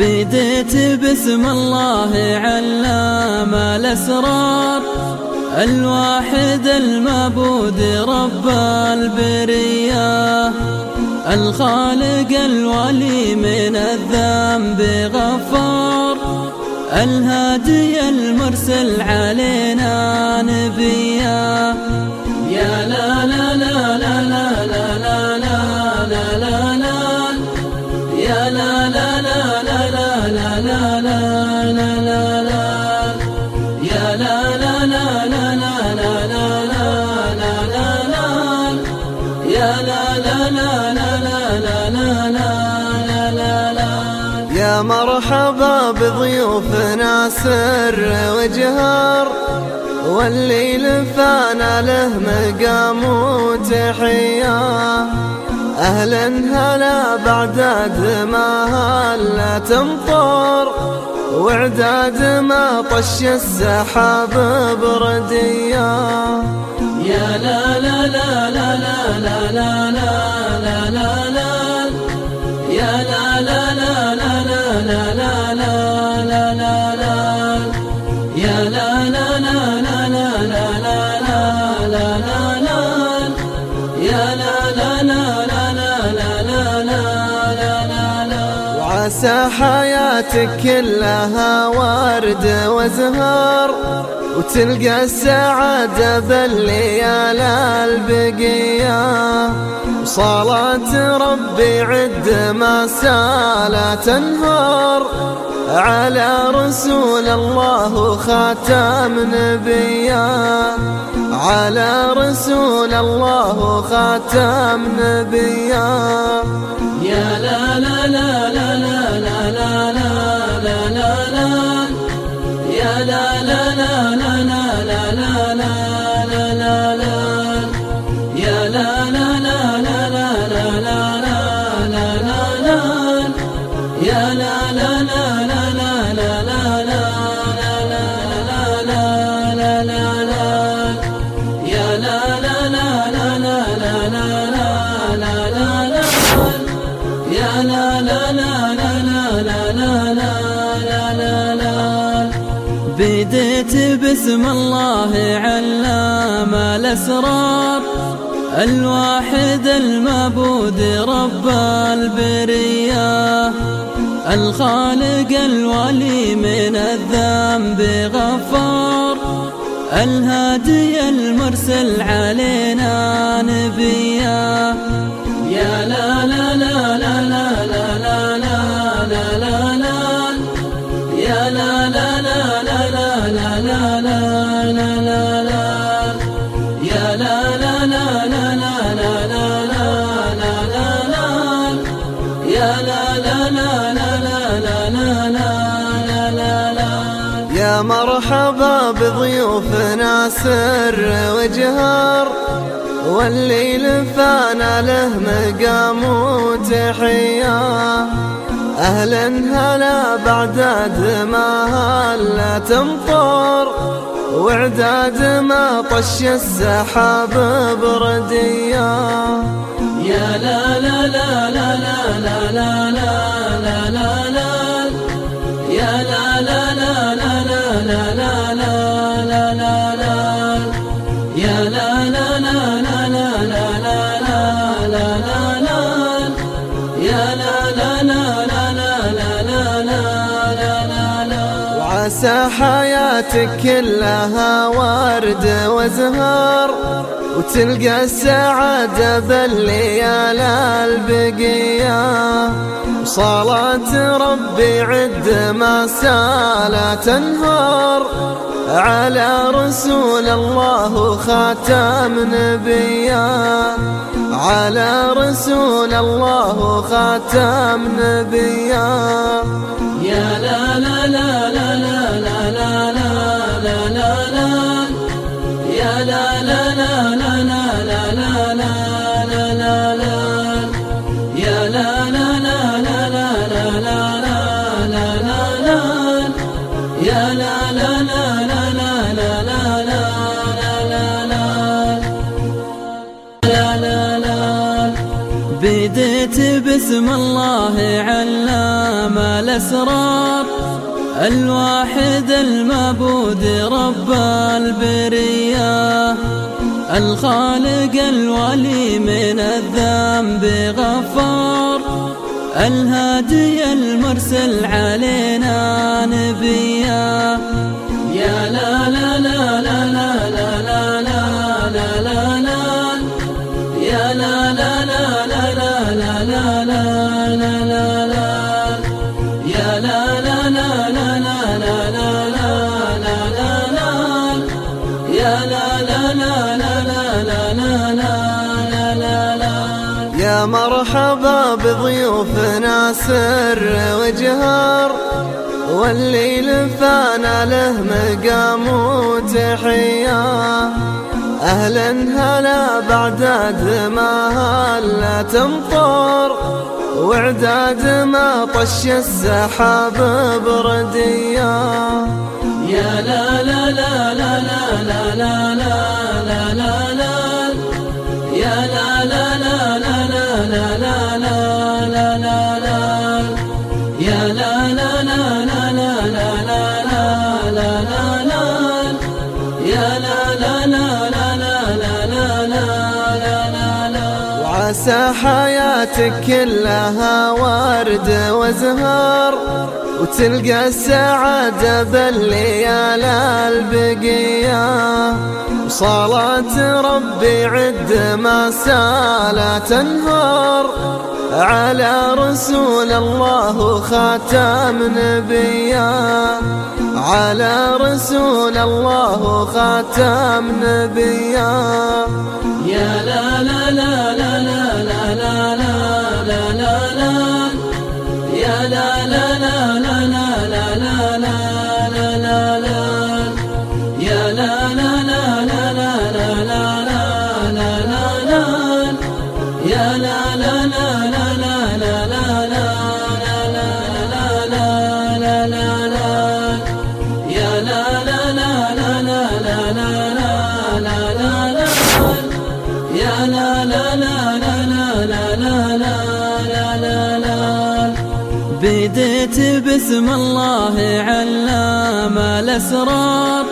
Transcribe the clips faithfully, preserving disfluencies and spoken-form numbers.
بديت باسم الله علام الأسرار، الواحد المعبود رب البرية، الخالق الولي من الذنب غفار، الهادي المرسل علينا نبيا. يا لا لا لا لا لا لا لا لا لا لا، يا لا لا لا لا لا لا لا لا لا لا، يا لا لا لا لا لا لا لا لا لا لا، يا لا لا لا لا لا لا لا لا لا. يا مرحبا بضيوفنا سر وجهار، والليل فانا له مقام وتحية، أهلا هلا بعداد ما هلا تمطر، وعداد ما طش السحاب بردية. يا لا لا لا لا لا لا لا لا لا لا، يا لا لا لا لا لا لا لا لا لا لا، يا لا لا لا لا لا لا لا لا لا لا، يا لا لا لا لا لا لا لا لا لا. وعسى حياتك كلها ورد وزهار، وتلقى السعادة بالليالي البقية، وصلاة ربي عد ما سالت انهار، على رسول الله خاتم نبيا، على رسول الله خاتم نبيا. يا لا لا لا لا لا لا لا لا لا لا، يا لا لا لا لا لا لا لا لا لا، يا لا لا لا لا لا لا لا لا لا، يا لا لا لا لا لا لا لا لا لا لا، يا لا لا لا لا لا لا لا لا لا، يا لا لا لا لا لا لا لا لا لا. بديت باسم الله علام الأسرار، الواحد المعبود رب البرية، الخالق الولي من الذنب غفار، الهادي المرسل علينا نبيا. يا لا لا لا لا لا لا لا لا لا لا، يا لا لا لا لا لا لا لا لا لا لا، يا لا لا لا لا لا لا لا لا لا، يا لا لا لا لا لا لا لا لا. يا مرحبا بضيوفنا سر وجهار، والليل فانا له مقام وتحية، أهلا هلا بعداد ما هلا تمطر، وعداد ما طش السحاب بردية. يا لا لا لا لا لا لا لا لا لا، يا لا لا لا لا لا لا لا لا لا، يا لا لا لا لا لا لا لا لا لا، يا لا لا لا لا لا لا لا لا. وعسى حياتك كلها ورد وزهار، وتلقى السعادة بالليالي البقية، وصلاة ربي عد ما سالت انهار، على رسول الله خاتم نبيا، على رسول الله خاتم نبيا. يا لا لا لا لا لا لا لا لا لا لا، يا لا لا لا لا لا لا لا لا لا، يا لا لا لا لا لا لا لا لا، يا لا لا لا لا لا لا لا لا لا لا لا لا. بديت باسم الله علام الأسرار، الواحد المعبود رب البرية، الخالق الولي من الذنب غفار، الهادي المرسل علينا نبيا. يا لا لا لا لا لا لا لا لا لا لا، يا لا لا لا لا لا لا لا لا لا لا لا، يا لا لا لا لا لا لا لا لا لا لا، يا لا لا لا لا لا لا لا لا لا. يا مرحبا بضيوفنا سر وجهار، والليل فانا له مقام وتحية، أهلا هلا بعداد ما هلا تمطر، وعداد ما طش السحاب بردية. يا لا لا لا لا لا لا لا لا لا لا، يا لا لا لا لا لا لا لا لا لا لا، يا لا لا لا لا لا لا لا لا لا لا، يا لا لا لا لا لا لا لا لا لا. وعسى حياتك كلها ورد وزهار، وتلقى السعادة بالليالي البقية، وصلاة ربي عد ما سالت انهار، على رسول الله خاتم نبيا، على رسول الله خاتم نبيا. يا لا لا لا لا لا لا لا لا لا لا، يا لا لا لا لا لا لا لا لا لا لا، يا لا لا لا لا لا لا لا لا لا، يا لا لا لا لا لا لا لا لا لا لا لا، يا لا لا لا لا لا لا لا لا لا، يا لا لا لا لا لا لا لا لا. بديت باسم الله علام الأسرار،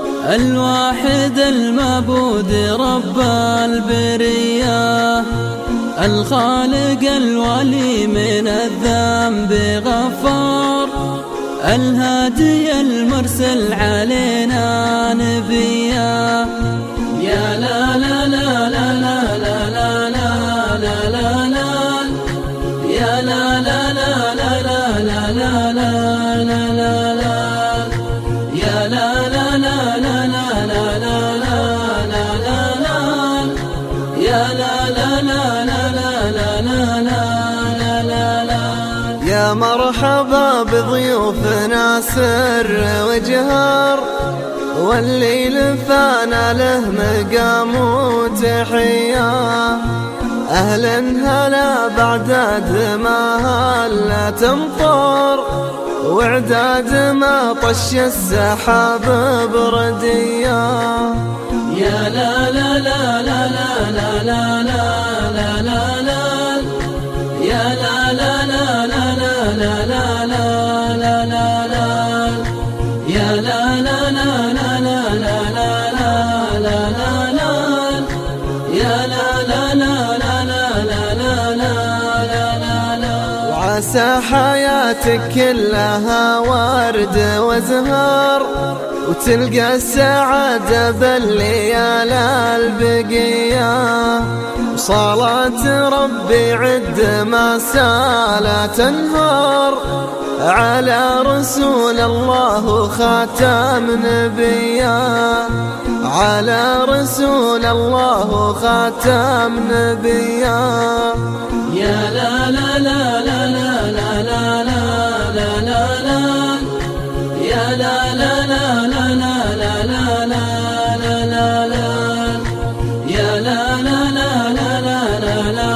الواحد المعبود رب البرية، الخالق الولي من الذنب غفار، الهادي المرسل علينا نبيا. يا لا لا لا لا لا لا لا لا لا لا، يا لا لا لا لا لا لا لا لا لا لا، يا لا لا لا لا لا لا لا لا لا، يا لا لا لا لا لا لا لا لا. يا مرحبا بضيوفنا سر وجهار، والليل فانا له مقام وتحية، أهلا هلا بعداد ما هلا تمطر، وعداد ما طش السحاب بردية. يا لا لا لا لا لا لا لا لا لا لا، يا لا لا لا لا لا لا لا لا لا لا، يا لا لا لا لا لا لا لا لا لا، يا لا لا لا لا لا لا لا لا. وعسى حياتك كلها ورد وزهار، وتلقى السعادة بالليالي البقية، وصلاة ربي عد ما سالت انهار، على رسول الله خاتم نبيا، على رسول الله خاتم نبيا. يا لا لا لا لا لا لا لا لا لا لا، يا لا لا لا لا لا لا لا لا لا، يا لا لا لا لا لا لا لا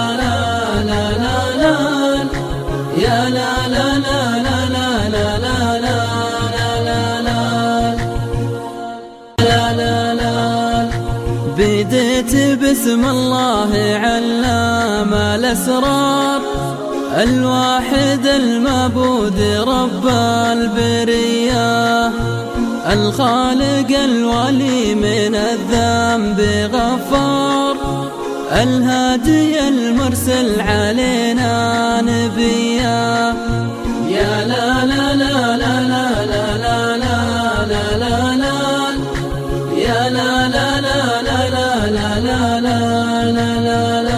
لا، يا لا لا لا لا لا لا لا لا لا لا. بديت باسم الله علام الأسرار، الواحد المعبود رب البرية، الخالق الولي من الذنب غفار، الهادي المرسل علينا نبيا. يا لا لا لا لا لا لا لا لا لا لا، يا لا لا لا لا لا لا لا لا لا لا،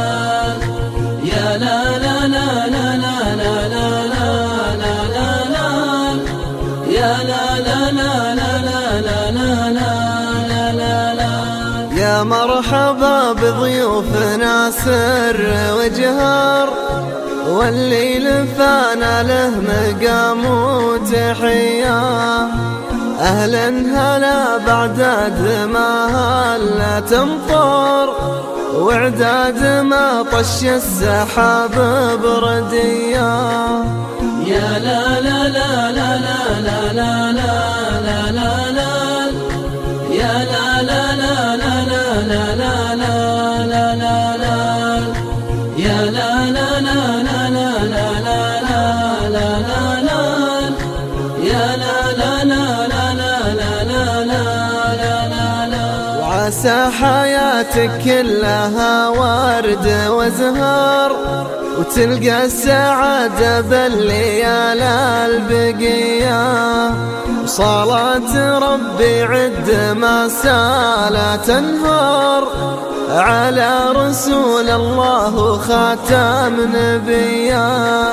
يا لا لا لا لا لا لا لا لا لا لا، يا لا لا لا لا لا لا لا لا لا. يا مرحبا بضيوفنا سر وجهار، والليل فانا له مقام وتحية، أهلا هلا بعداد ما هلا تمطر، وعداد ما طش السحاب بردية. يا لا لا لا لا لا لا لا لا لا لا، يا لا لا لا لا لا لا لا لا لا لا، يا لا لا لا لا لا لا لا لا لا لا، يا لا لا لا لا لا لا لا لا لا. وعسى حياتك كلها ورد وزهار، وتلقى السعادة بالليالي البقية، وصلاة ربي عد ما سالت انهار، على رسول الله خاتم نبيا،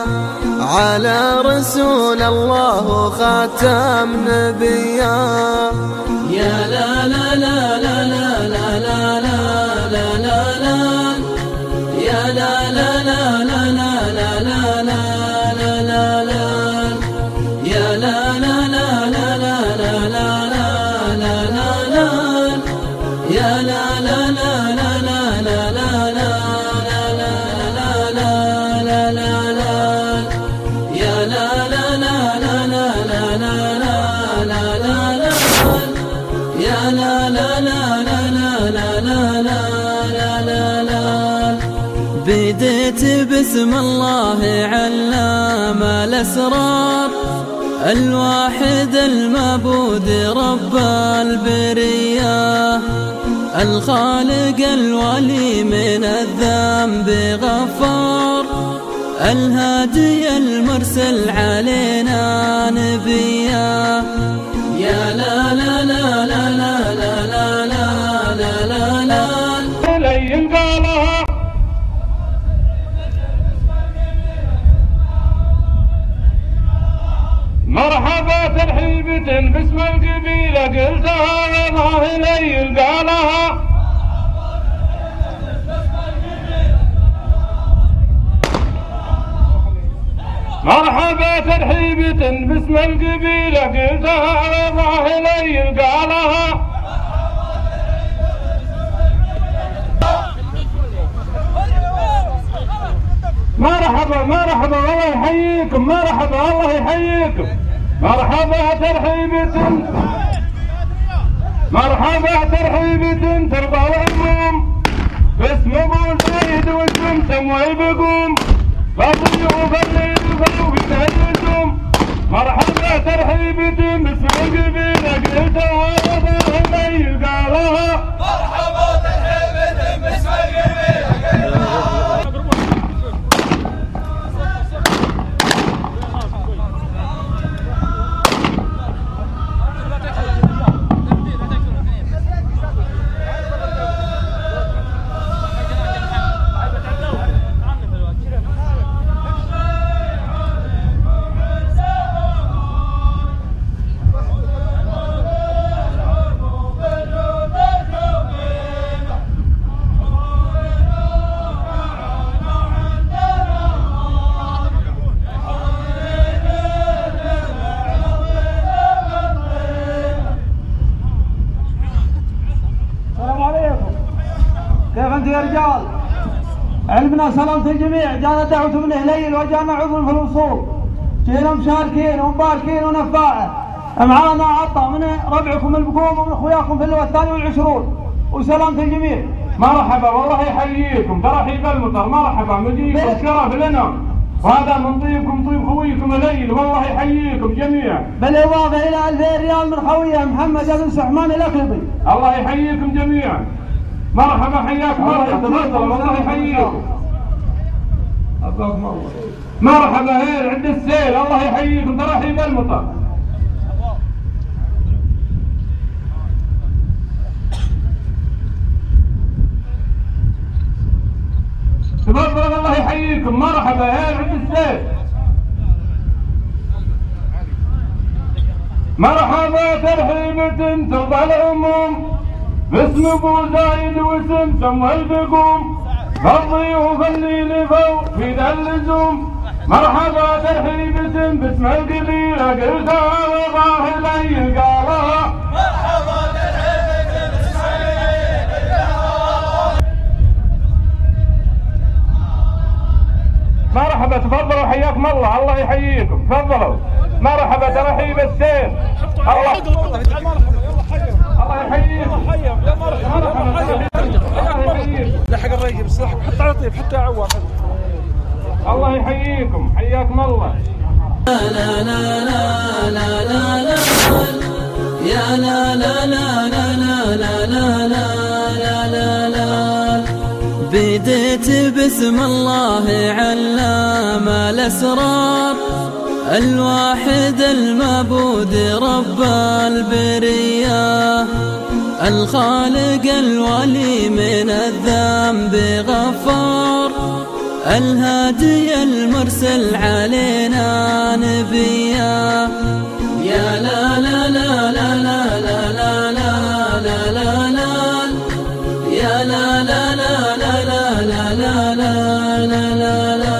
على رسول الله خاتم نبيا. يا لا لا لا لا لا لا لا لا لا لا، يا لا لا لا لا لا لا لا لا لا، يا لا لا لا لا لا لا لا لا لا، يا لا لا لا لا لا لا لا لا لا لا، يا لا لا لا لا لا لا لا لا لا، يا لا لا لا لا لا لا لا لا لا. بديت باسم الله علام الأسرار، الواحد المعبود رب البرية، الخالق الولي من الذنب غفار، الهادي المرسل علينا نبيا. يا لا لا لا لا لا لا لا لا لا لا، مرحبا ترحيبة باسم القبيلة قلتها والله ليل قالها، مرحبا ترحيبة باسم القبيلة قلتها والله ليل قالها. مرحبا مرحبا الله يحييكم، مرحبا الله يحييكم، مرحبا ترحيبة، مرحبا ترحيبة ترضى العموم، باسم ابو زايد والسمسم والبقوم، فضيوف الليل فوق النجوم. مرحبا ترحيبة باسم القبيلة قلتها والله الليل قالها، مرحبا ترحيبة باسم القبيلة قلتها. كيف انت يا رجال؟ علمنا سلامة الجميع، جانا دعوة من هليل وجانا عذر في الوصول، جينا مشاركين ومباركين ونفاعة، معانا عطا من ربعكم البقوم ومن اخوياكم في اللواء الثاني والعشرون، وسلامة الجميع. مرحبا والله يحييكم، ترحيب المطر، مرحبا مجيكم شرف لنا، وهذا من طيبكم طيب خويكم الليل، والله يحييكم جميعا. بالاضافه الى ألفين ريال من خويه محمد بن سحمان الاقلبي. الله يحييكم جميعا. مرحبا حياكم الله، تفضلوا والله يحييكم. مرحبا هيل عند السيل، الله يحييكم، ترحيب المطر. تفضلوا الله يحييكم، مرحبا هيل عند السيل. مرحبا ترحيبة ترضى العموم باسم ابو زايد وسمسم والبقوم، فالضيوف اللي لفوا في ذا اللزوم. مرحبا ترحيبة باسم القبيلة قلتها وضاه لي قالها. مرحبا ترحيبة باسم القبيلة. مرحبا تفضلوا حياكم الله، الله يحييكم، تفضلوا. مرحبا ترحيب السير. الله الله يحييكم. لحق الريق بس لحق حتى على طيب حتى عوام. الله يحييكم، حياكم الله. لا لا لا لا لا لا لا يا لا لا لا لا لا لا لا لا لا لا. بديت باسم الله علام الأسرار، الواحد المعبود رب البرية، الخالق الولي من الذنب غفار، الهادي المرسل علينا نبيا. يا لا لا لا لا لا لا لا لا لا لا يا لا لا لا لا لا لا لا لا لا لا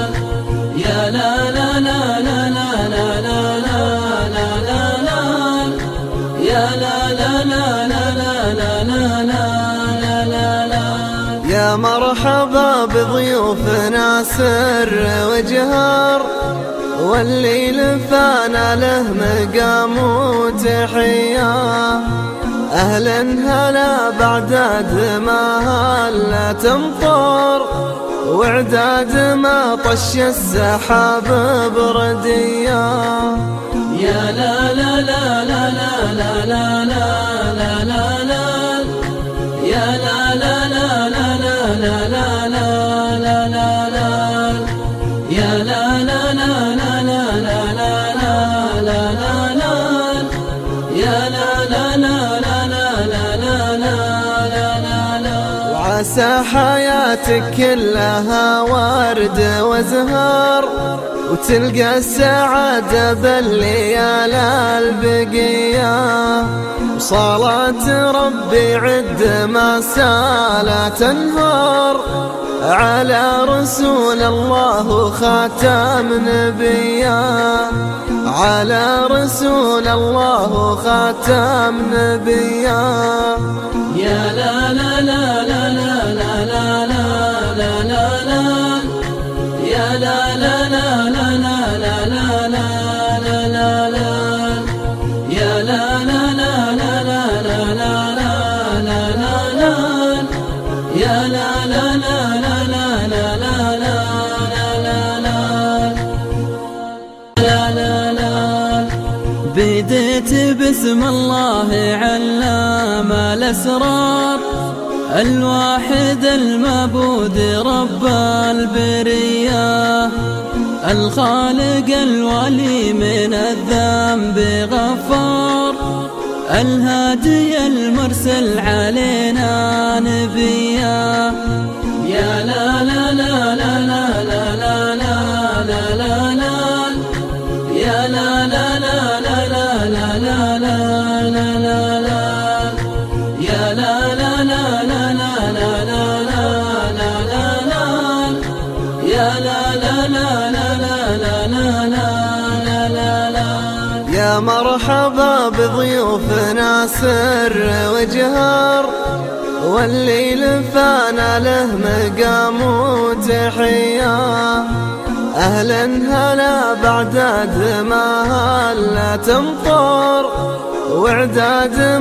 يا لا لا لا لا لا لا لا لا لا لا يا لا لا لا لا لا لا لا لا لا. يا مرحبا بضيوفنا سر وجهار، والليل فانا له مقام وتحية. أهلا هلا بعداد ما هلا تمطر، وعداد ما طش السحاب بردية. يا لا لا لا لا لا لا لا لا لا لا يا لا لا لا لا لا لا لا لا لا لا يا لا لا لا لا لا لا لا لا لا لا يا لا لا لا لا لا لا لا لا لا. وعسى حياتك كلها ورد وزهار، وتلقى السعادة بالليال البقية. وصلاة ربي عد ما سالت انهار، على رسول الله خاتم نبيا. على رسول الله خاتم نبيا. يا لا لا لا لا لا لا لا لا لا لا يا لا لا لا لا لا لا لا لا لا لا يا لا لا لا لا لا لا لا لا لا لا يا لا لا لا لا لا لا لا لا لا لا لا. بديت باسم الله علام الأسرار، الواحد المعبود رب البرية، الخالق الولي من الذنب غفار، الهادي المرسل علينا نبيا. يا لا لا لا لا لا لا لا لا لا لا يا لا لا لا لا لا لا لا لا لا لا يا لا لا لا لا لا لا لا لا لا يا لا لا لا لا لا لا لا لا لا. يا مرحبا بضيوفنا سر وجهار، والليل فانا له مقام وتحية. أهلا هلا بعداد ما هلا تمطر، وعداد ما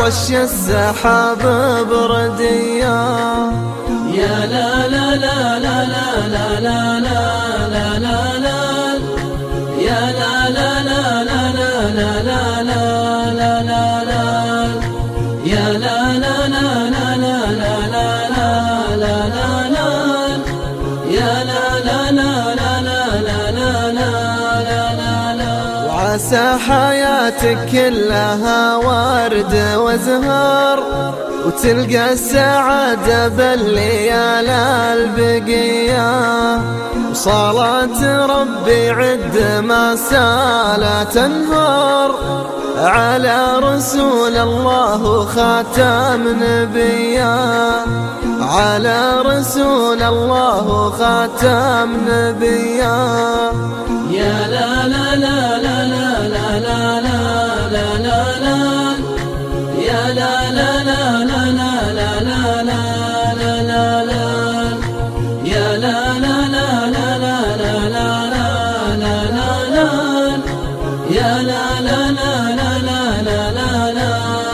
طش السحاب بردية. يا لا لا لا لا لا لا لا لا لا لا يا لا لا لا لا لا لا لا لا لا لا يا لا لا لا لا لا لا لا لا لا لا يا لا لا لا لا لا لا لا لا لا. وعسى حياتك كلها ورد وزهر وتلقى السعادة بالليال البقية. وصلاة ربي عد ما سالت تنهار على رسول الله خاتم نبيا. على رسول الله خاتم نبيا. يا لا لا لا لا لا لا لا لا لا لا يا لا لا لا لا لا لا لا لا لا لا يا لا لا لا لا لا لا لا لا لا لا يا لا لا لا لا لا لا لا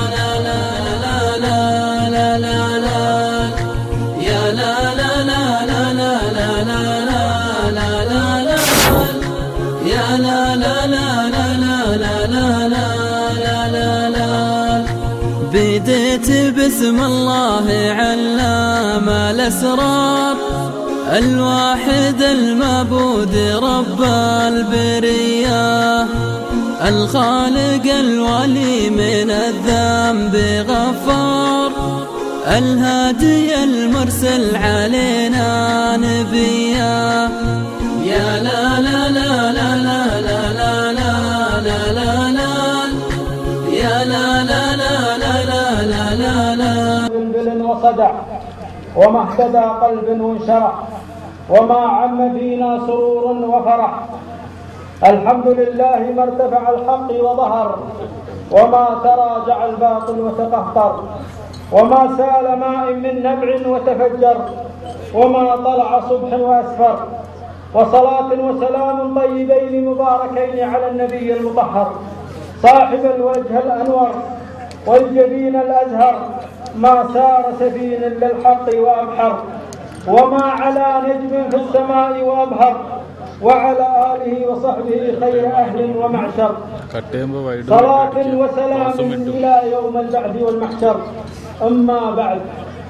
لا لا لا يا لا لا لا لا لا لا لا لا لا يا لا لا لا لا لا لا لا لا لا. بديت باسم الله علام الأسرار الواحد المعبود رب البرية. الخالق الولي من الذنب غفار الهادي المرسل علينا نبيا. يا لا لا لا لا لا لا لا لا لا لا يا لا لا لا لا لا لا لا لا. بلبل وصدع وما اهتدى قلب وانشرح وما عم فينا سرور وفرح. الحمد لله ما ارتفع الحق وظهر وما تراجع الباطل وتقهقر وما سال ماء من نبع وتفجر وما طلع صبح وأسفر. وصلاة وسلام طيبين مباركين على النبي المطهر صاحب الوجه الأنور والجبين الأزهر ما سار سفين للحق وأبحر وما على نجم في السماء وأبهر وعلى آله وصحبه خير أهل ومعشر. صلاة وسلام إلى يوم البعث والمحشر. أما بعد،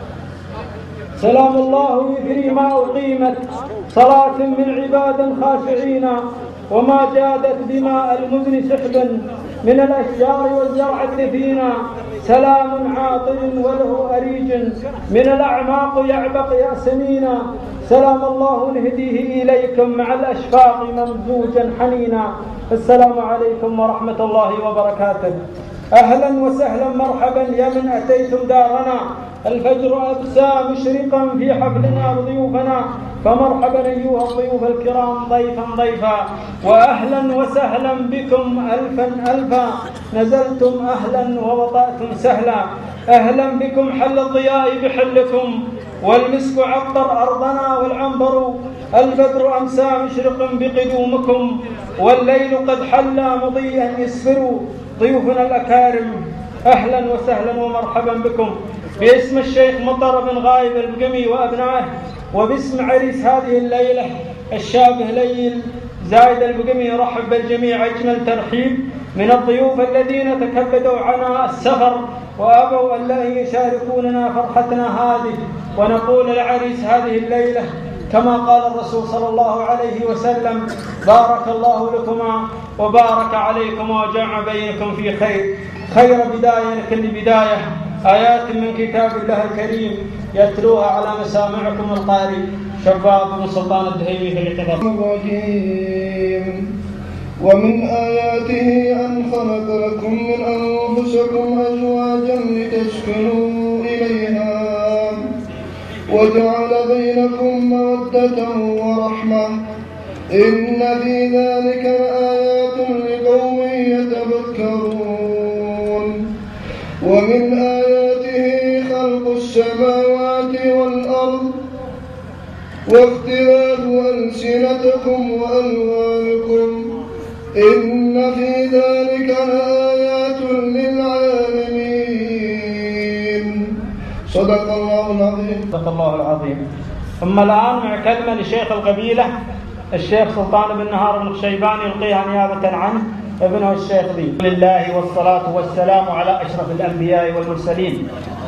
سلام الله يثري ما أقيمت صلاة من عباد خاشعين وما جادت دماء المذن سحبا من الأشجار والزرع الدفينا. سلام عاطل وله أريج من الأعماق يعبق يأسمينا. سلام الله نهديه إليكم مع الأشفاق ممزوجا حنينا. السلام عليكم ورحمة الله وبركاته. أهلا وسهلا مرحبا يا من أتيتم دارنا. الفجر أبسى مشرقا في حفلنا ضيوفنا فمرحبا أيها الضيوف الكرام ضيفا ضيفا. وأهلا وسهلا بكم ألفا ألفا. نزلتم أهلا ووطأتم سهلا. أهلا بكم حل الضياء بحلكم والمسك عطر أرضنا والعنبر. البدر أمسى مشرق بقدومكم والليل قد حل مضيئا يسفر. ضيوفنا الأكارم أهلا وسهلا ومرحبا بكم. باسم الشيخ مطر بن غايب البقمي وأبنائه وباسم عريس هذه الليلة الشاب هليل زايد البقمي رحب بالجميع أجمل ترحيب من الضيوف الذين تكبدوا عناء السفر وأبوا ألا يشاركوننا فرحتنا هذه. ونقول العريس هذه الليلة كما قال الرسول صلى الله عليه وسلم: بارك الله لكما وبارك عليكما وجمع بينكم في خير. خير بداية لكل بداية آيات من كتاب الله الكريم يتلوها على مسامعكم القارئ شباب بن سلطان الدهيمي في الاعتبار. ومن آياته أن خلق لكم من أنفسكم أزواجا لتسكنوا إليها وجعل بينكم مودة ورحمة إن في ذلك لآيات لقوم يتفكرون. ومن آياته خلق السماوات والأرض واختلاف ألسنتكم وألوانكم إن في ذلك لآيات للعالمين. صدق الله العظيم. صدق الله العظيم. ثم الآن مع كلمة لشيخ القبيلة الشيخ سلطان بن نهار الخشيباني يلقيها نيابة عنه ابنه الشيخ ذي. لله والصلاة والسلام على أشرف الأنبياء والمرسلين.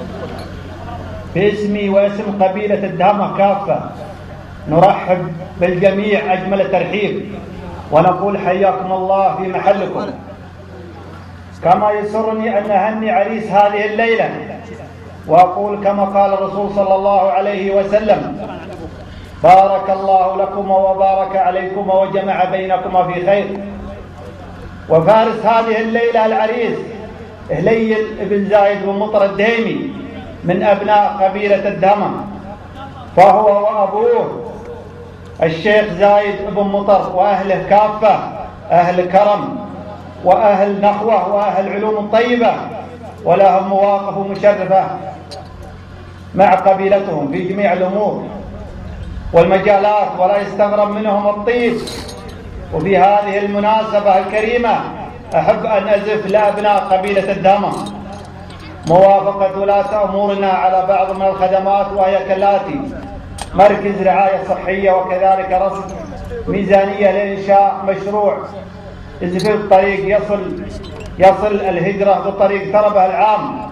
باسمي واسم قبيلة الدهمة كافة نرحب بالجميع أجمل الترحيب ونقول حياكم الله في محلكم. كما يسرني أن أهني عريس هذه الليلة وأقول كما قال الرسول صلى الله عليه وسلم: بارك الله لكم وبارك عليكم وجمع بينكما في خير. وفارس هذه الليلة العريس هليل بن زايد بن مطر الدهيمي من أبناء قبيلة الدهمة، فهو وأبوه الشيخ زايد بن مطر وأهله كافة أهل كرم وأهل نخوة وأهل علوم طيبة، ولهم مواقف مشرفة مع قبيلتهم في جميع الأمور والمجالات، ولا يستغرب منهم الطيب. وفي هذه المناسبة الكريمة أحب أن أزف لأبناء قبيلة الدهمة موافقة ولاة أمورنا على بعض من الخدمات، وهي كالآتي: مركز رعاية صحية، وكذلك رصد ميزانية لإنشاء مشروع إزفير الطريق يصل يصل الهجرة بطريق تربة العام.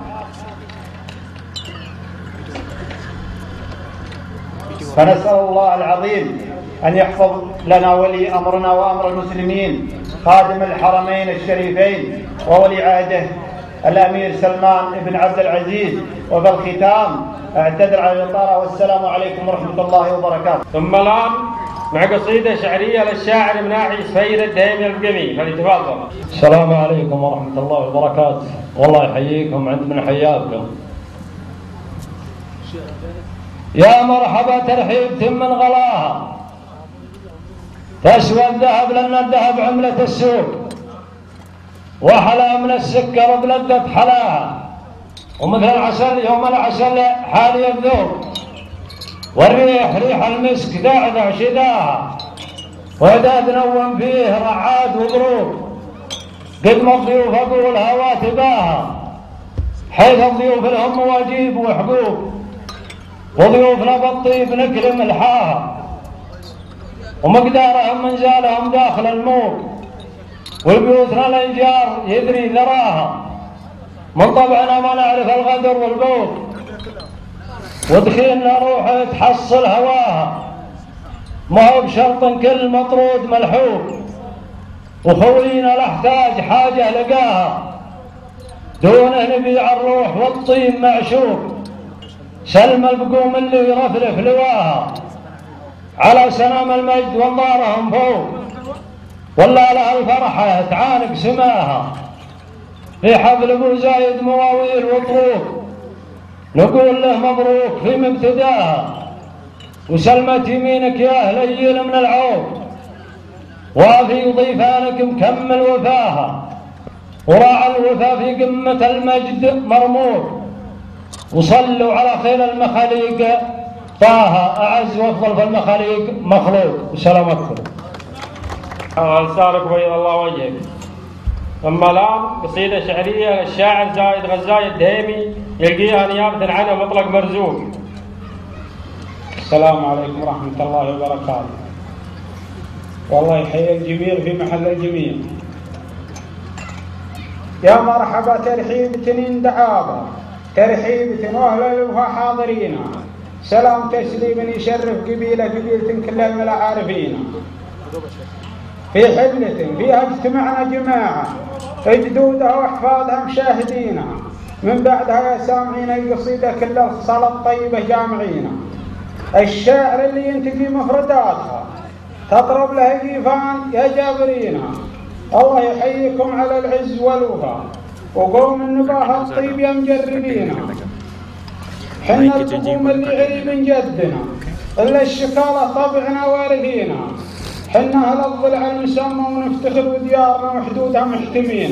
فنسأل الله العظيم أن يحفظ لنا ولي أمرنا وأمر المسلمين خادم الحرمين الشريفين وولي عهده الأمير سلمان بن عبد العزيز. وفي الختام أعتذر على الإطالة والسلام عليكم ورحمة الله وبركاته. ثم الآن مع قصيدة شعرية للشاعر مناعي سفير الدهيمي القمي، فليتفضل. السلام عليكم ورحمة الله وبركاته. والله يحييكم عند من حياكم. يا مرحبا ترحيب من غلاها، تسوى الذهب لأن الذهب عملة السوق، وحلا من السكر بلذة حلاها، ومثل العسل يوم العسل حالي الذوق، والريح ريح المسك داعدع شداها، وإذا تنوم فيه رعاد وبروق، قد ما الضيوف أقول هواتباها، حيث الضيوف لهم مواجيب وحقوق، وضيوفنا بالطيب نكرم الحاها، ومقدارهم منزالهم داخل الموق، والبيوتنا الانجار يدري ذراها، من طبعنا ما نعرف الغدر والبوق، ودخيلنا روح تحصل هواها، ما هو بشرط كل مطرود ملحوق، وخوينا نحتاج حاجه لقاها، دونه نبيع الروح والطين معشوق، سلم البقوم اللي يرفرف لواها، على سنام المجد وانظارهم فوق، ولا لها الفرحة تعانق سماها، في حفل ابو زايد مواويل وطروق، نقول له مبروك في مبتداها، وسلمت يمينك يا هليل من العوق، وفي ضيفانك مكمل وفاها، وراعى الوفا في قمة المجد مرموق، وصلوا على خير المخاليق طه أعز وأفضل في المخاليق مخلوق. والسلام عليكم. الله يسارك وبيض الله وجهك. ثم الآن قصيدة شعرية للشاعر زايد غزاي الدهيمي يلقيها نيابة عنه مطلق مرزوق. السلام عليكم ورحمة الله وبركاته. والله يحيي الجميع في محل الجميع. يا مرحبا ترحيب تنين دعابة، ترحيب واهل الوفا حاضرين، سلام تسليم يشرف قبيلة قبيلة كلها من العارفين، في حفلة فيها اجتمعنا جماعة، جدودها واحفادها مشاهدين، من بعدها يا سامعين القصيدة كلها الصلاة طيبة جامعين، الشاعر اللي ينتقي مفرداتها تطرب له قيفان يا جابرين، الله يحييكم على العز والوفا، وقوم النباهة الطيب يا مجربين، حنا القوم اللي عري من جدنا، إلا الشكالة طبعنا وارثينا، حنا أهل الضلع المسمى ونفتخر وديارنا وحدودها محتمينا،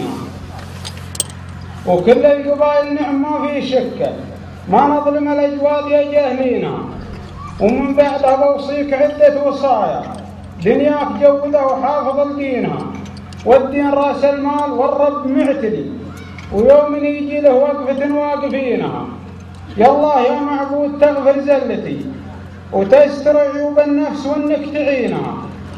وكل القبائل نعم ما في شكة، ما نظلم الأجواد يا جاهلينا، ومن بعدها بوصيك عدة وصايا، دنياك جودة وحافظ الدينها، والدين راس المال والرب معتدي، ويوم يجي له وقفة واقفينها، يا الله يا معبود تغفر زلتي وتستر عيوب النفس وانك تعينها.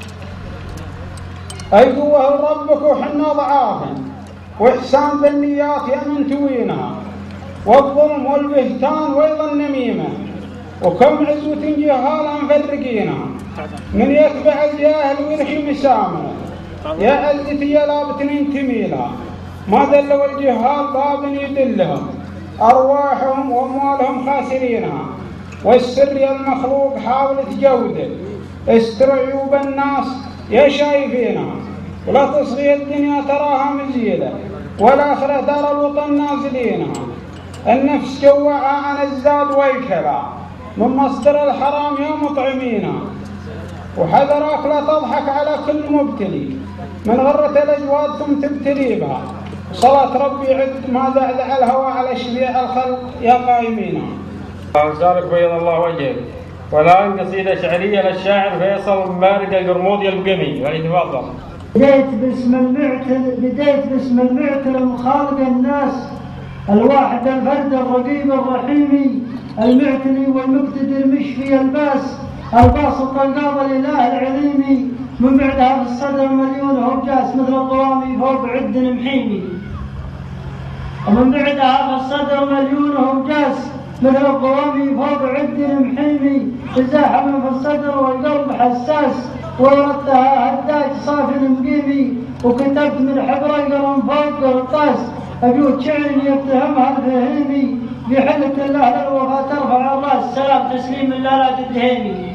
اي قوه ربك وحنا ضعافا واحسان بالنيات يا من توينها، والظلم والبهتان ويض النميمه وكم عزوة جهالا مفرقينها، من يتبع الجاهل ويرحي مسامه يا عزتي يا لابتنين تميلا، ما دلوا الجهال باب يدلهم أرواحهم وأموالهم خاسرينها، والسر يا المخلوق حاول تجوده، استر عيوب الناس يا شايفينها، ولا تصغي الدنيا تراها مزيدة والآخرة دار الوطن نازلينها. النفس جوعها عن الزاد ويكلا من مصدر الحرام يا مطعمينها، وحذرك لا تضحك على كل مبتلي من غرة الأجواد ثم تبتلي بها. صلاة ربي عد ما ذعذع الهوى على شفيع الخلق يا قائمين. أنصارك بيض الله وجهك. والآن قصيدة شعرية للشاعر فيصل مارق القرموطي البقمي، وليتفضل. بديت باسم المعتل بديت باسم المعتل الخالق الناس الواحد الفرد الرقيب الرحيم المعتلي والمقتدر المشفي الباس الباسط القاضي الاله العليم، من بعدها في الصدر مليون هوجاس مثل الطوامي فوق عد محيمي، ومن بعدها في الصدر مليون هوجاس مثل الطوامي فوق عد محيمي، تزاحم في الصدر والقلب حساس وردتها هداج صافي مقيمي، وكتبت من حبر قلم فوق قرطاس أبيوت شعر يتهمها الفهيمي، بحلة الله للوفاة ترفع الراس سلام تسليم الله لا تدهيمي،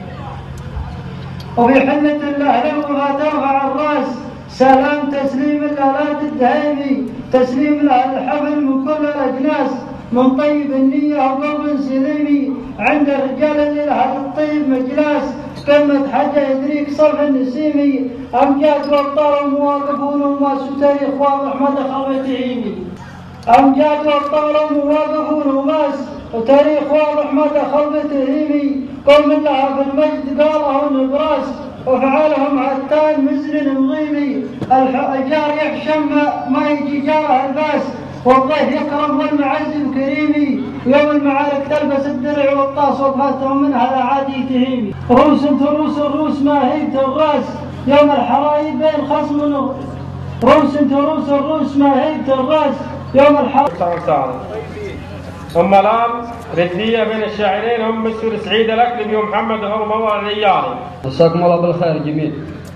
وبحلة الله للوفاة ترفع الراس سلام تسليم الله لا تدهيمي، تسليم الله الحفل من كل الأجناس من طيب النية وقلب سليمي، عند الرجال اللي لها الطيب مجلاس كلمة حاجة يدريك صرف النسيمي، أمجاد والطار مواقفون وماس تاريخ واضح ما دخل بتهيمي، أمجاد والطار مواقفون وماس وتاريخ واضح ما دخل بتهيمي، قوم لها في المجد قاله نبراس وفعلهم عتان مزن مغيمي، الجار يحشم ما يجي جاره الباس والضيف يكرم والمعزم كريمي، ويوم المعارك تلبس الدرع والطاس وفاتهم منها لا عادي تهيمي، روس تروس الروس ما هي الراس يوم الحرايب بين خصم روس تروس الروس ما هي الراس يوم الحرايب. ثم الآن ردية بين الشاعرين هم مستر سعيد الأكلبي ومحمد غرم الله العياري. مساكم الله بالخير جميل.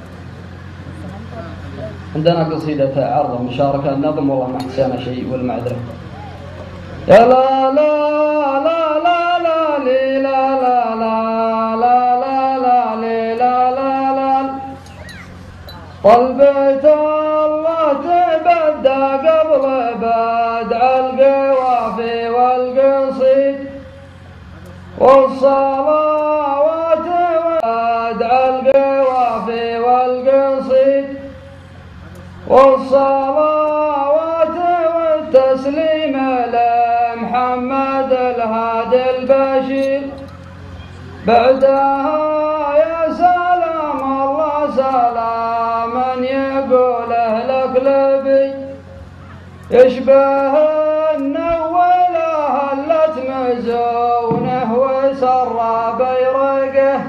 عندنا قصيدة عرض مشاركة النظم والله ما حسينا شيء والمعذرة. يا لا لا لا لا لا لي لا لا لا لا لا لا لي لا لا لا طلبت الله تبدى قبل بدع القوافي والقصيد والصلوات وبدع القوافي والقصيد والصلوات والتسليم لمحمد الهادي البشير، بعدها يا سلام الله سلاما يقوله الأكلبي، يشبه النولة هلت مزونه وسرى بيرقه،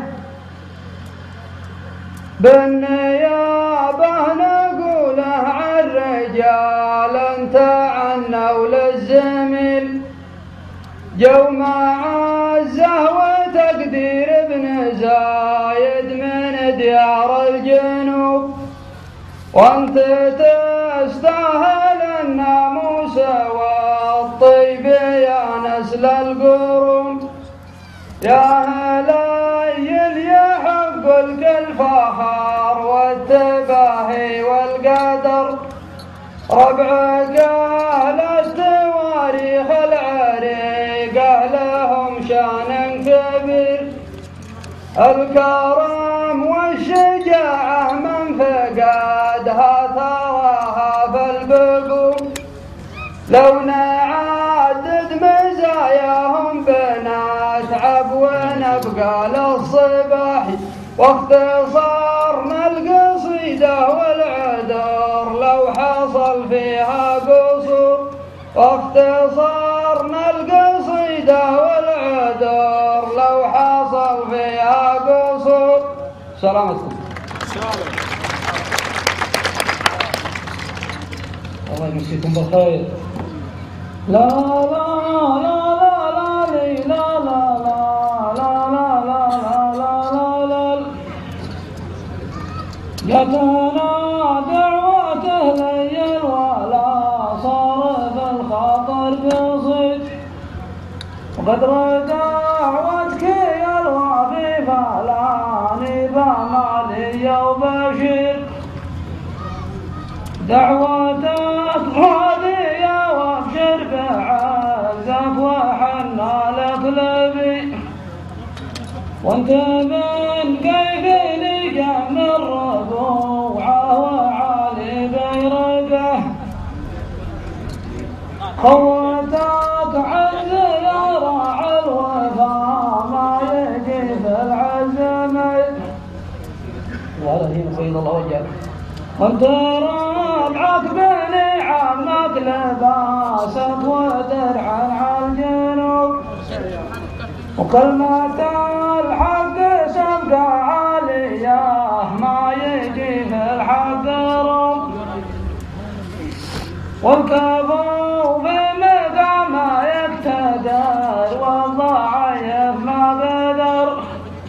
بالنيابة نقوله عن رجال تعنوا للزميل، جو مع عزه وتقدير ابن زايد من ديار الجنوب، وانت تستاهل الناموس والطيب يا نسل القرون، يا هلايل يحق لك الفخر والتباهي والقدر، ربعك أهل التواريخ العريقة لهم شان كبير، الكرم والشجاعة من فقدها تراها في البقوع، لو نعدد مزاياهم بنتعب ونبقى للصباح، واختصارنا القصيدة والعذر لو حصل فيها قصور، واختصارنا القصيدة سلامتكم. الله يمسيكم بالخير. لا لا لا لا لا لا لا لا لا لا لا لا لا جاتنا دعوته ليل ولا صار في الخاطر قصيد وقدر دعوتك يا الوفي فلا نبا مالي وبشير دعوتك هذه وابشر بعزك وحنا لك لبي وانت من كيفي جم الربوع وعلي بيرقه خوتك عز يا راعي الوفا ما يجي في العزم وهذا هنا بيض الله وجهك وانت ربعك بني عمك لباسك ودرعا على الجنوب وكلمة الحق سبقة عالية ما يجي في الحق رب والكفو في مقام يقتدر والضعيف ما قدر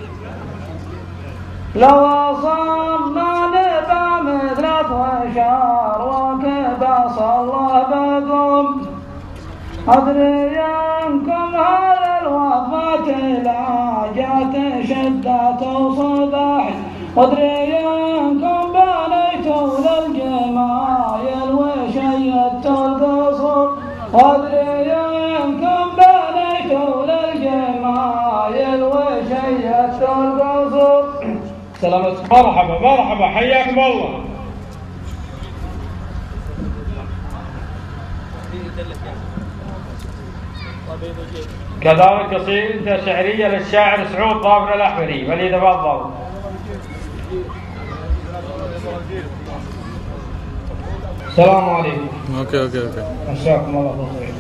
لو وصلنا نبى مثلك وشار وكباس الله بكم أدري أنكم هذا الوفاة لا جات شدة وصباح وأدري أنكم بنيتوا للجمايل وشيدتوا القصور وأدري أنكم بنيتوا للجمايل وشيدتوا القصور. سلامتكم. مرحبا مرحبا حياكم الله. كذلك قصيدة شعرية للشاعر سعود طابر الأحمري فليتفضل. السلام عليكم. اوكي اوكي اوكي. مساكم الله بالخير.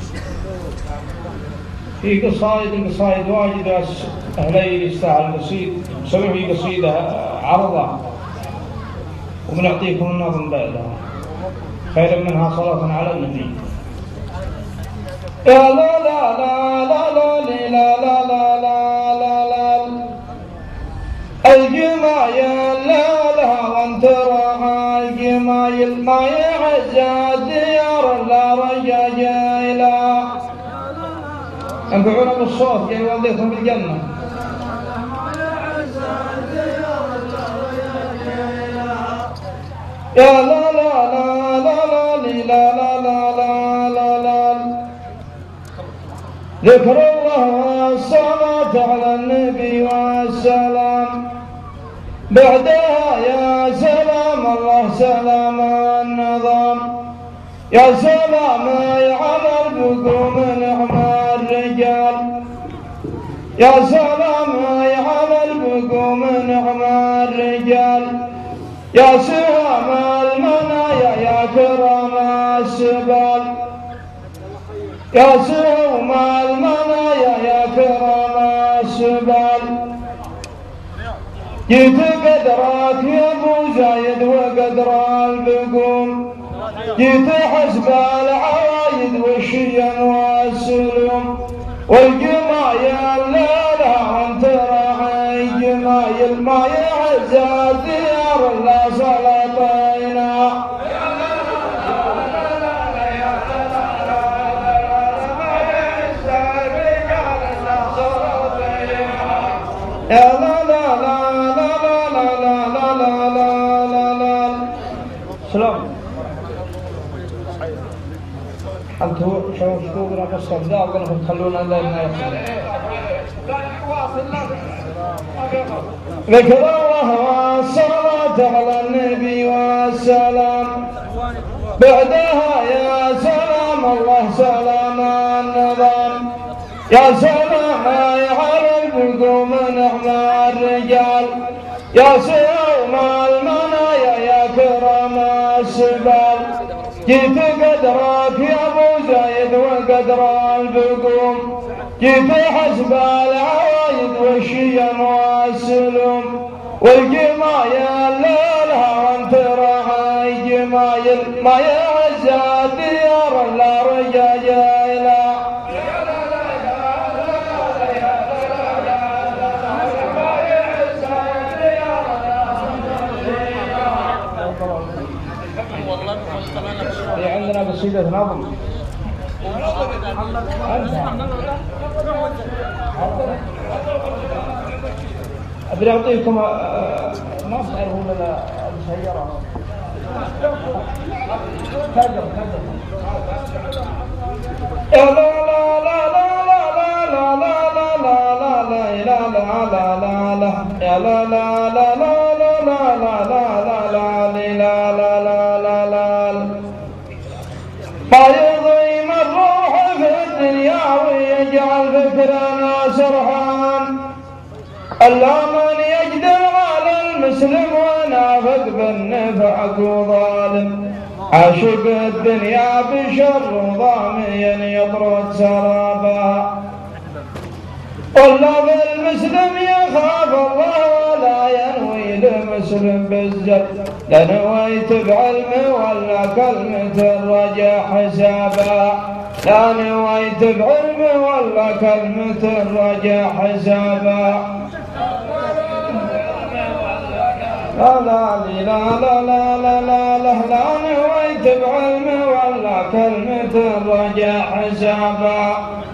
في قصائد القصائد واجد أهلي يستاهل قصيد سمعوا في قصيدة عرضة وبنعطيكم النظم بعدها خير منها صلاة على النبي. يا لا لا لا لا لا لا لا لا لا لا الجمايل لا لها وانت راها الجمايل ما يعز الديار لا رجا جايلا انفعونا بالصوت يا والديكم بالجنة. يا لا لا لا لا لا لا لا لا لا لا ذكر الله والصلاة على النبي والسلام بعدها يا سلام الله سلام النظام يا سلام على البقوم نعم الرجال يا سلام على البقوم نعم الرجال يا سهام المنايا يا كرام السبال يا سهام المنايا يا كرام السبال جيت قدرك يا ابو زايد وقدر البقوم جيت حسب العوايد والشيم والسلوم والجمايل لا لا انت راعي جمايل ما يعز الديار الا سلطينا يا لا لا لا لا لا لا لا لا لا لا لا سلام انتوا شو شكوكنا في الصفداء وقلنا تخلونا لا يخلون ذكر الله والصلاة على النبي والسلام بعدها يا سلام الله سلام النظام يا سلام على البقوم نعم الرجال يا سلام المنايا يا كرام السبال جيت قدرك يا ابو زايد وقدر البقوم جيت حسب العوايد والشيم والسلوم والجمايل للهرم تراها جمايل ما يعز الديار الا رجاجيلا في عندنا قصيدة نظم أبي أعطيكم ما تعرفون ولا السيارة كذب كذب لا لا لا لا لا لا لا لا لا لا لا لا يا لا لا لا لا لا لا لا لا لا لا لا لا لا ما يضيم الروح في الدنيا ويجعل فكرنا سرحان الا من يجدر على المسلم ونافق بالنفعك وظالم عاشق الدنيا بشر ضامي يطرد سرابا ولا بالمسلم يخاف الله ولا ينوي لمسلم بالزل لا نويت بعلم ولا كلمة الرجا حسابا لا نويت بعلم ولا كلمة الرجا حسابا لا لا لا لا لا لا لا لا لا نويت بعلم ولا كلمة الرجا حسابا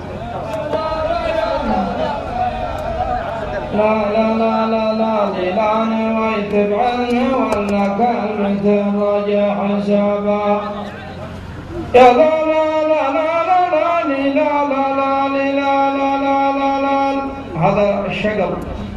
لا لا لا لا لا لا نويت بعلم ولا كلمة الرجا حسابا يا لا لا لا لا لا لا لا لا لا لا لا لا لا هذا الشقر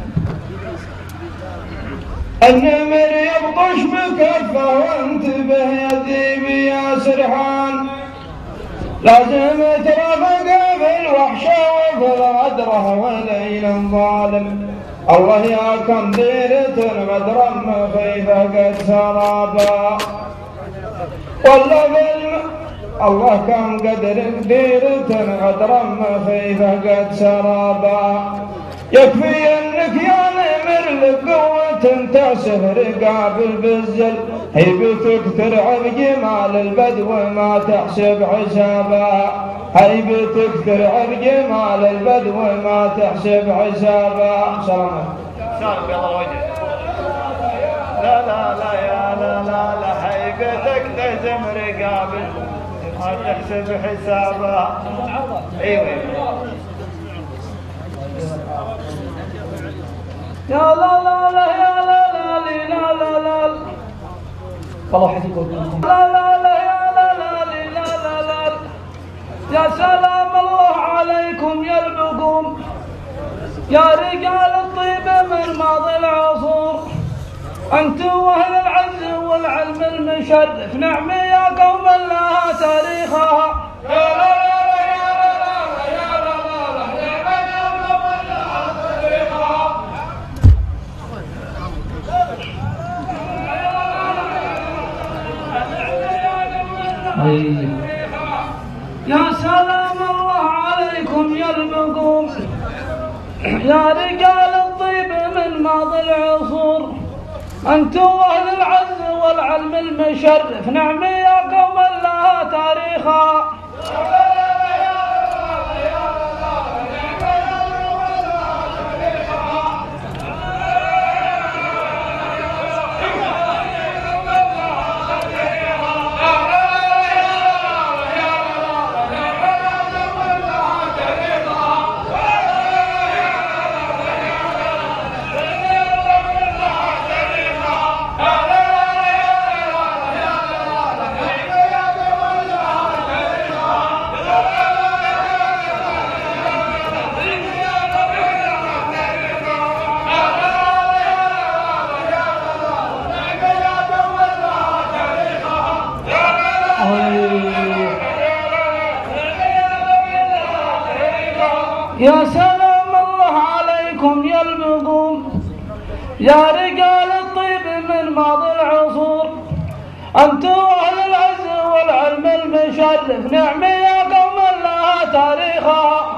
النمر يبطش بكفه وانتبه يدي يا سرحان لازم ترافق بالوحشة وفي الغدرة وليل ظالم الله يا كم ديرة مدرم خيفة قد سرابا والله بالم الله كم قدر ديرة غدرم خيفة قد سرابا يكفي انك يا نمر لقوة تاسف رقاب البزل هيبتك ترعب جمال البدو ما تحسب حسابا هيبتك ترعب جمال البدو ما تحسب حسابا سلام سلام يلا وجه لا لا لا يا لا لا لا هيبتك تهزم رقاب ما تحسب حسابا ايوه يا لا لا لا يا لا لا لا لا لا والله حسيكم لا لا لا يا لا لا لا لا لا يا سلام الله عليكم يا البقوم يا رجال الطيب من ماضي العصور انتم اهل العز والعلم المشرف نعم يا قوم لها تاريخها يا لا يا سلام الله عليكم يا البقوم يا رجال الطيب من ماضي العصور انتم اهل العز والعلم المشرف نعم يا قوم لها تاريخها يا سلام الله عليكم يا البقوم يا رجال الطيب من ماضي العصور انتم اهل العز والعلم المشرف نعم يا قوم لها تاريخها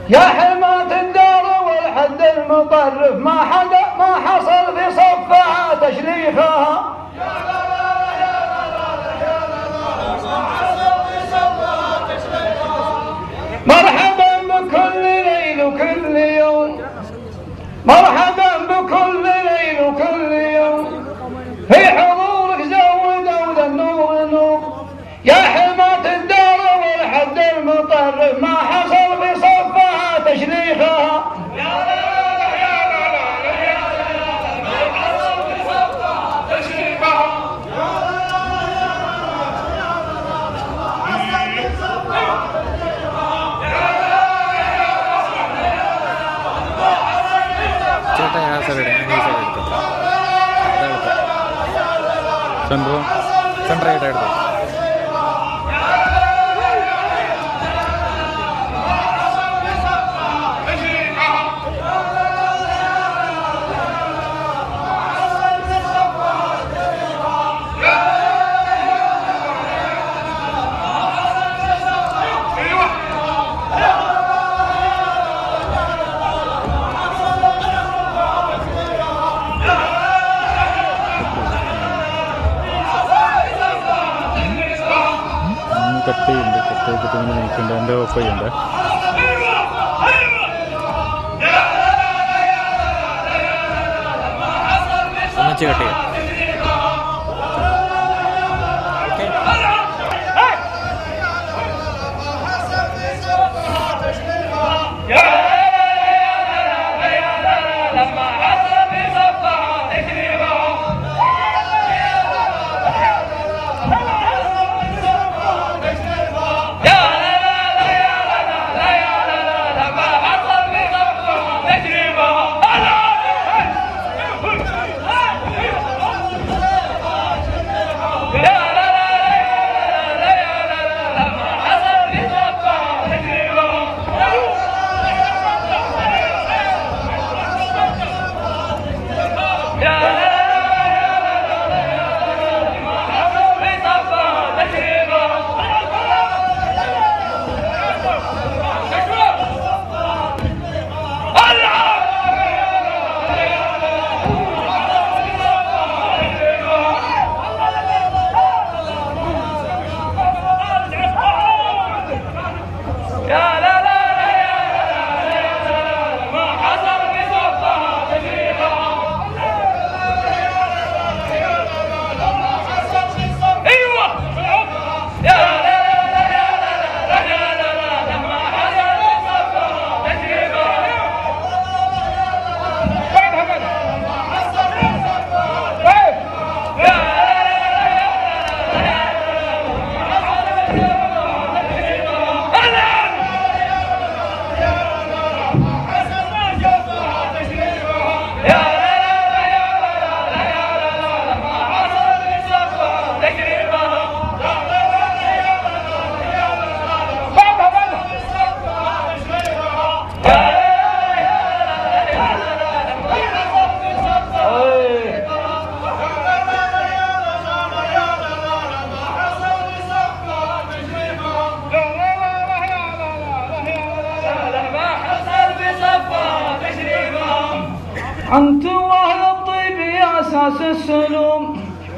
يا حماة الدار والحد المطرف ما حدا ما حصل في صفها تشريفها. مرحبا بكل ليل وكل يوم، مرحبا بكل ليل وكل يوم، في حضورك زودوا ذا النور نور. يا حماة الدار والحد المطرف ما حصل في صفها تشريفها. സെൻട്രൈറ്റ് എടുത്തു. കട്ട് ചെയ്യുന്നുണ്ട്, കട്ട് ചെയ്തിട്ട് ഇങ്ങനെ നിൽക്കുന്നുണ്ട്. എൻ്റെ ഓഫ് ചെയ്യുന്നുണ്ട്. ഒന്നിച്ച് കട്ട് ചെയ്യാം. أنت وأهل الطيب يا أساس السلوم،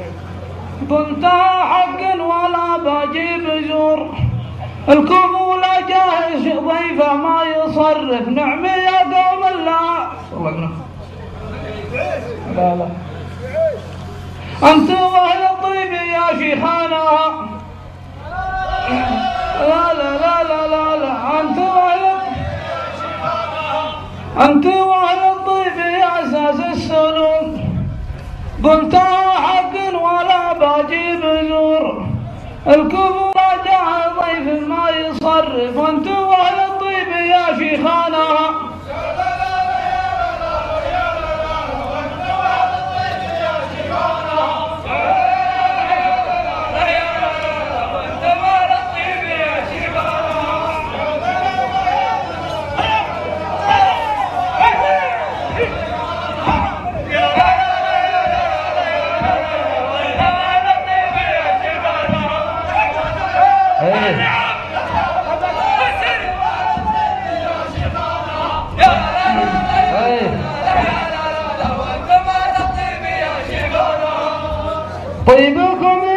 بنتها حق ولا بجيب زور، الكفول جاهز ضيفه ما يصرف، نعم يا قوم الله. لا لا أنت وأهل الطيب يا شيخانا، لا لا لا لا لا, لا. أنت وأهل أنت وأهل الطيب يا أساس السلوم، قلتها حق ولا بجيب زور، الكفر جاء ضيف ما يصرف، وأنت وأهل الطيب يا شيخانا.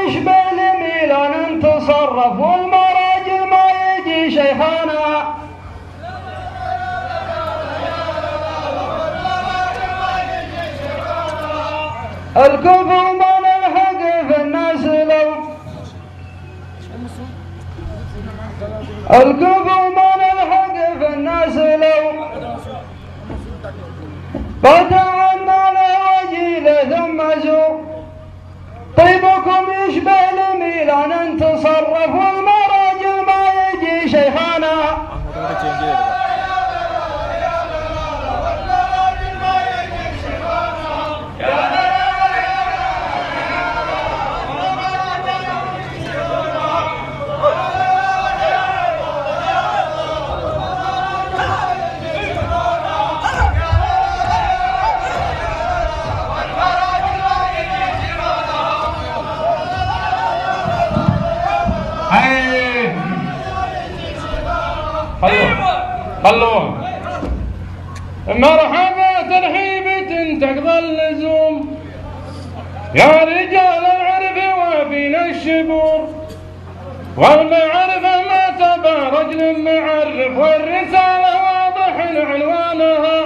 يشبه لميلان تصرف والمراجل ما يجي شيخانا. الكفر ما نلحق في الناس لو الكفر ما نلحق في الناس لو فتعنا لوجيل ثم زور طيبكم يشبه لميلان تصرف والمراجل ما يجي شيخانا. خلوهم. مرحبا ترحيبة تقضى اللزوم يا رجال العرف وفينا الشبور والمعرفة ما تبى رجل معرف والرسالة واضح عنوانها.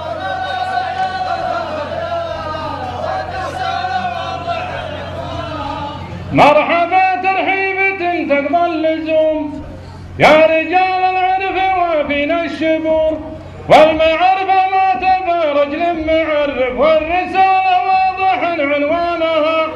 مرحبا ترحيبة تقضى اللزوم يا رجال العرف وفينا الشبور والمعرفة ما تبى رجل معرف والرسالة واضح عنوانها.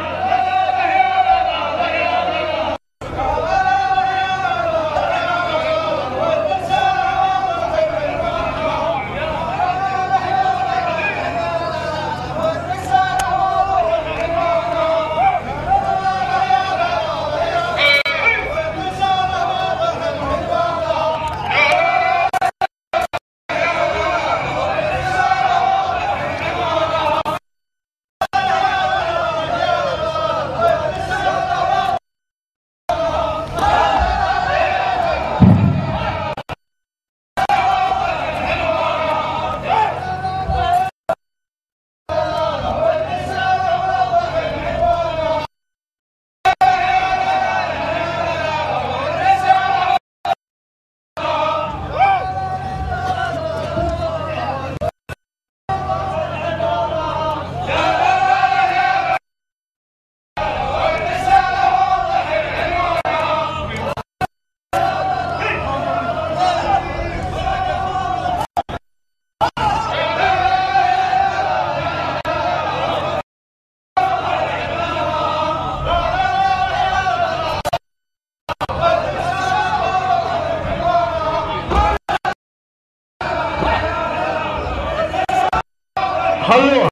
خلوه.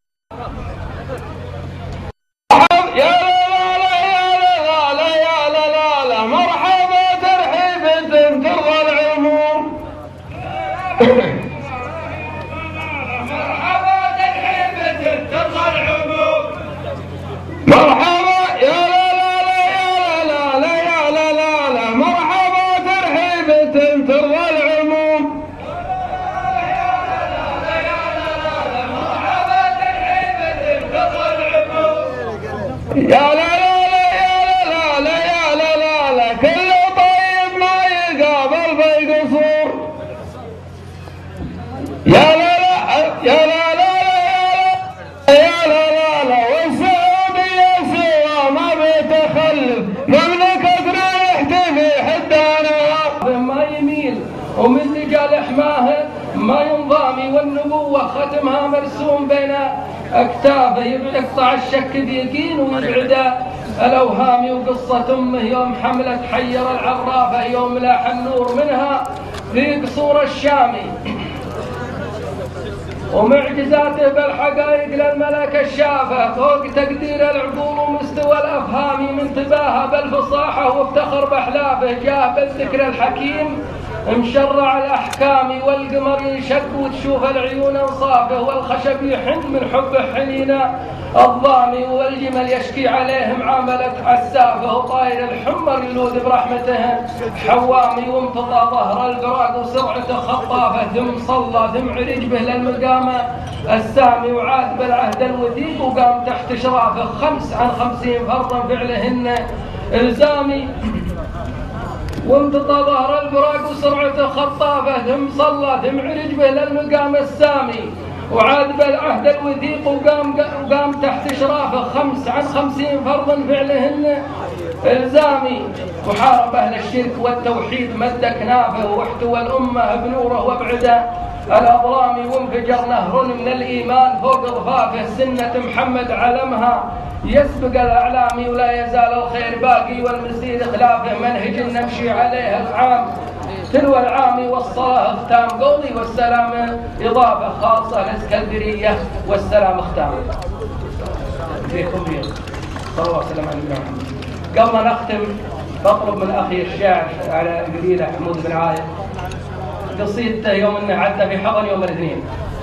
يا لا لا يا لا لا يا لا لا لا مرحبا ترحيبة ترضى العموم. مرحبا ترحيبة ترضى العموم. مرحبا يا لا لا لا يا لا لا يا لا لا لا مرحبا ترحيبة ترضى العموم. يا لا لا لا يا لا لا يا لا لا لا كل طيب ما يقابل في قصور. يا لا لا يا لا لا يا لا لا لا والسعودية سوا ما بتخلف مملكتنا يحتفي حدانا. ما يميل ومن اللي قال حماه ما ينضامي والنبوة ختمها مرسوم بين أكتافه يقطع الشك بيقين ويبعد الأوهام. وقصة أمه يوم حملت حير العرافة يوم لاح النور منها في قصور الشامي ومعجزاته بالحقائق للملك الشافة فوق تقدير العقول ومستوى الأفهام. من تباهى بالفصاحة وافتخر بأحلافه جاه بالذكر الحكيم مشرع الأحكام والقمر ينشق وتشوف العيون انصافه والخشب يحن من حبه حنينا الضامي والجمل يشكي عليه معاملة عسافه وطاير الحمر يلوذ برحمته حوامي وامتطى ظهر البراق وسرعته خطافه ثم صلى ثم عرج به للمقامة السامي وعاد بالعهد الوثيق وقام تحت شرافه خمس عن خمسين فرضا فعلهن الزامي وامتطى ظهر البراق وسرعته خطافه ثم صلى ثم عرج به للمقام السامي وعاد بالعهد الوثيق وقام وقام تحت شرافه خمس عن خمسين فرضا فعلهن الزامي وحارب اهل الشرك والتوحيد مد كنافه واحتوى الامه بنوره وابعده الاظلام وانفجر نهر من الايمان فوق ضفافه سنه محمد علمها يسبق الاعلام ولا يزال الخير باقي والمسير خلافه منهج نمشي عليه العام تلو العام والصلاه اختام قولي والسلام اضافه خاصه لاسكندريه والسلام اختام. فيكم بيض صلى الله وسلم على النبي محمد. قبل ما نختم بطلب من اخي الشاعر على قبيله حمود بن عايض قصيدته يوم انه عدى في حضن يوم الاثنين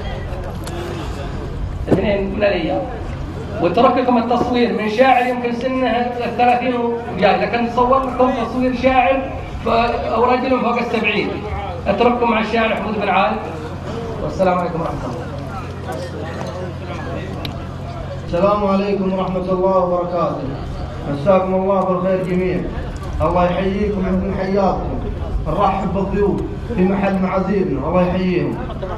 اثنين من الايام وترككم التصوير من شاعر يمكن سنه الثلاثين وجاي لكن تصور لكم تصوير شاعر او رجل فوق السبعين. اترككم مع الشاعر حمود بن عايض والسلام عليكم ورحمه الله. السلام عليكم ورحمة الله وبركاته. مساكم الله بالخير جميعا. الله يحييكم من حياكم. نرحب بالضيوف في محل معازيمنا الله يحييهم.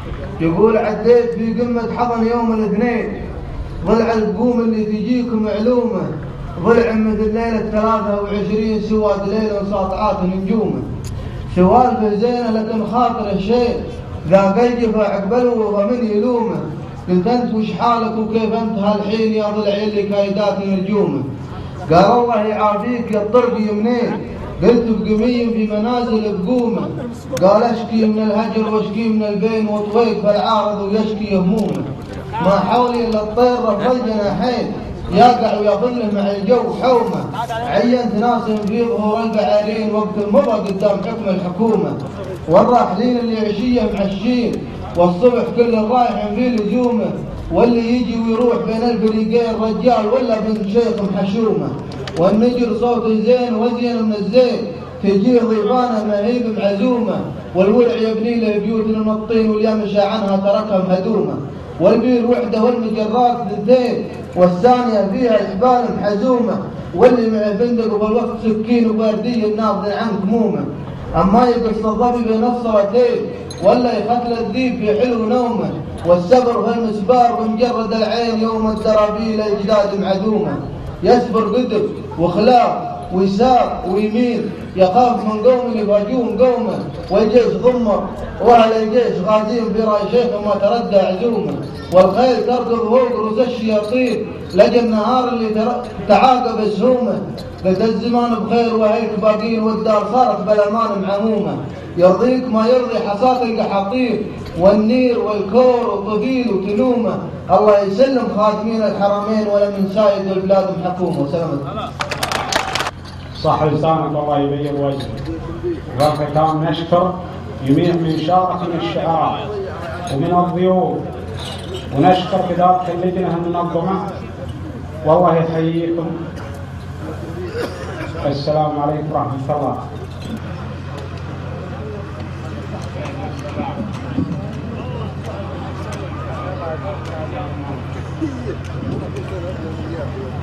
يقول عديت في قمة حضن يوم الاثنين ضلع القوم اللي تجيكم معلومة ضلع مثل ليلة ثلاثة وعشرين سواد ليلة ساطعات نجومه سوالفه زينة لكن خاطره شيء ذاك الجفا عقبله ومن يلومه قلت انت وش حالك وكيف انت هالحين يا ضلعي اللي كايدات نجومه قال الله يعافيك يا الطرق يمنين قلت بقميم في منازل بقومه قال اشكي من الهجر واشكي من البين وطويق فالعارض ويشكي همومه ما حولي الا الطير رفض الجناحين يقع ويظله مع الجو حومه عينت ناس في ظهور البعارين وقت مضى قدام حكم الحكومه والراحلين اللي عشيه معشين والصبح كل رايح في لزومه واللي يجي ويروح بين الفريقين رجال ولا بنت شيخ محشومه والنجر صوته زين وزين من الزين تجيه ضيفانه مهيب معزومه والورع يبني له بيوت من الطين واليمشى عنها تركها مهدومه والبير وحده والمجرات ثنتين والثانيه فيها الحبال محزومه واللي مع فندق وبالوقت سكين وبارديه النابض عنك مومه اما يقص الظبي بين الصلاتين ولا يقتل الذيب في حلو نومه والسبر في المسبار بمجرد العين يوم الدرابيل اجداد معدومه يسبر قدر وخلاف ويسار ويمين يخاف من قوم يفاجئون قومه والجيش ضمر واهل الجيش غازين في راي شيخ ما تردى عزومه والخيل تركض فوق رؤوس الشياطين لجى النهار اللي تعاقب السومه قلت الزمان بخير وهيك باقين والدار صارت بالامان معمومه يرضيك ما يرضي حصاة القحاطير والنير والكور وطفيل وتنومه الله يسلم خادمين الحرمين ولا من سايد البلاد محكومه وسلامة صح لسانك الله يبيض وجهك. وختام نشكر جميع من شارك من الشعراء ومن الضيوف ونشكر بذلك اللجنه المنظمه والله يحييكم. السلام عليكم ورحمه الله. Yeah.